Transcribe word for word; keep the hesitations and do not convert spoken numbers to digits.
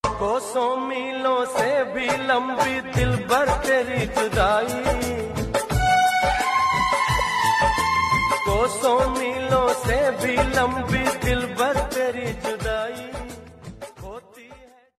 कोसों मीलों से भी लंबी दिल भर तेरी जुदाई, कोसों मीलों से भी लंबी दिल भर तेरी जुदाई।